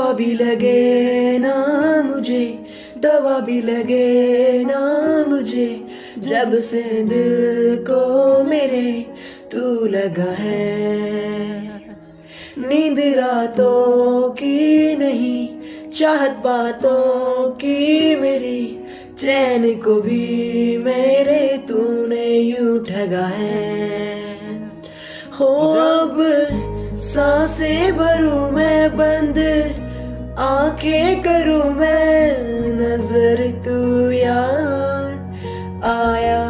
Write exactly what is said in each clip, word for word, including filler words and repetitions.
दवा भी लगे ना मुझे, दवा भी लगे ना मुझे, जब से दिल को मेरे तू लगा है। नींद रातों की नहीं, चाहत बातों की मेरी, चैन को भी मेरे तूने यूं ठगा है। हो अब सांसें भरूं मैं बंद, आंखें करूं मैं नजर, तू यार आया,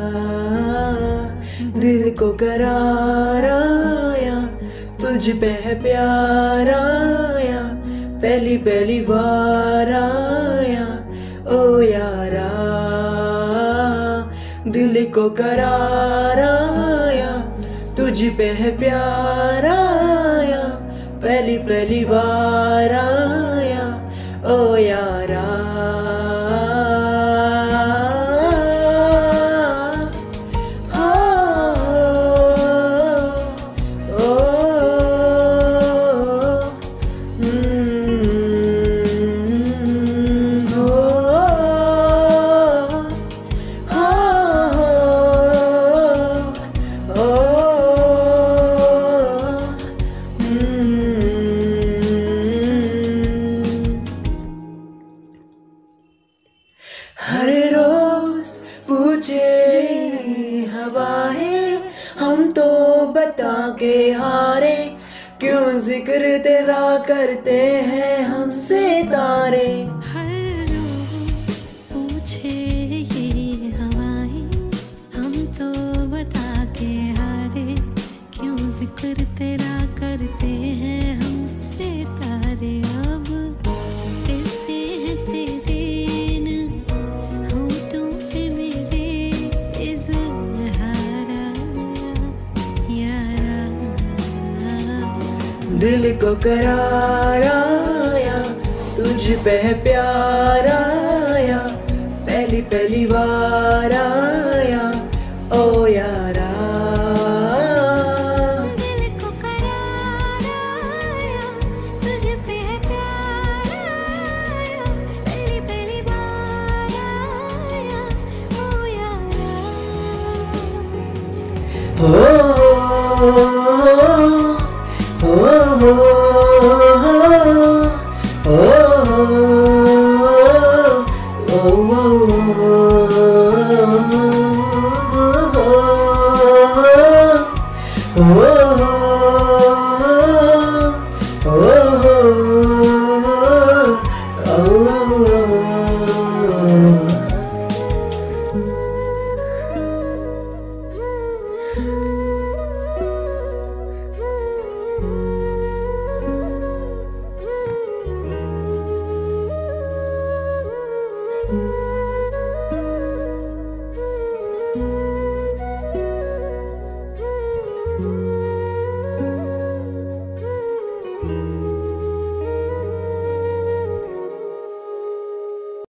दिल को करार आया, तुझ पे है प्यार आया, पहली पहली बार आया ओ यारा, दिल को करार आया, तुझ पे है प्यार आया, पहली पहली बार आया ओ यारा। हर रोज पूछे हवाएं, हम तो बता के हारे, क्यों जिक्र तेरा करते हैं हमसे तारे। हर रोज पूछे ये हवाएं, हम तो बता के हारे, क्यों जिक्र तेरा करते हैं हमसे तारे। अब कैसे है तेरे दिल को करार आया, तुझ पे है प्यार आया, पहली पहली बार आया ओ यारा। दिल को करार आया, तुझ पे है प्यार आया, पहली पहली बार आया ओ यारा। ओ Oh, oh, oh, oh, oh, oh, oh, oh, oh.